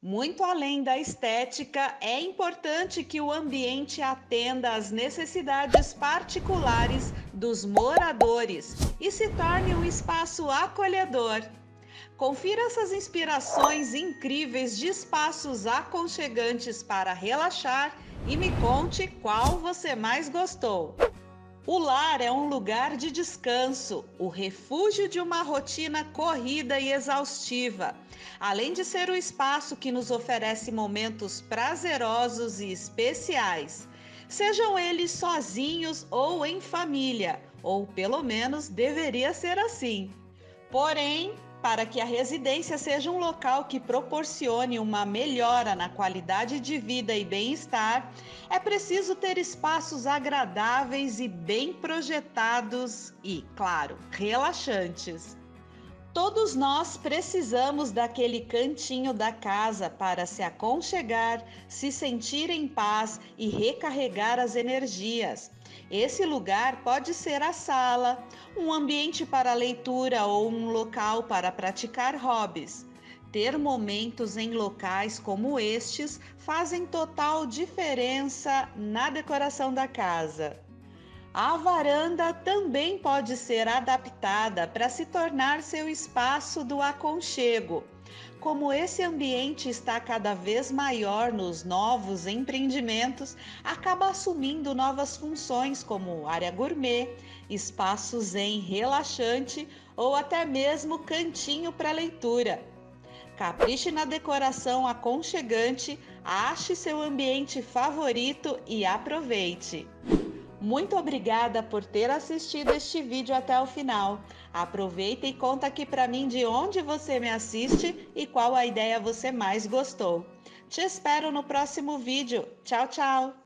Muito além da estética, é importante que o ambiente atenda às necessidades particulares dos moradores e se torne um espaço acolhedor. Confira essas inspirações incríveis de espaços aconchegantes para relaxar e me conte qual você mais gostou. O lar é um lugar de descanso, o refúgio de uma rotina corrida e exaustiva, além de ser o espaço que nos oferece momentos prazerosos e especiais, sejam eles sozinhos ou em família, ou pelo menos deveria ser assim. Porém, para que a residência seja um local que proporcione uma melhora na qualidade de vida e bem-estar, é preciso ter espaços agradáveis e bem projetados e, claro, relaxantes. Todos nós precisamos daquele cantinho da casa para se aconchegar, se sentir em paz e recarregar as energias. Esse lugar pode ser a sala, um ambiente para leitura ou um local para praticar hobbies. Ter momentos em locais como estes fazem total diferença na decoração da casa. A varanda também pode ser adaptada para se tornar seu espaço do aconchego. Como esse ambiente está cada vez maior nos novos empreendimentos, acaba assumindo novas funções como área gourmet, espaço zen relaxante ou até mesmo cantinho para leitura. Capriche na decoração aconchegante, ache seu ambiente favorito e aproveite! Muito obrigada por ter assistido este vídeo até o final. Aproveita e conta aqui para mim de onde você me assiste e qual a ideia você mais gostou. Te espero no próximo vídeo. Tchau, tchau!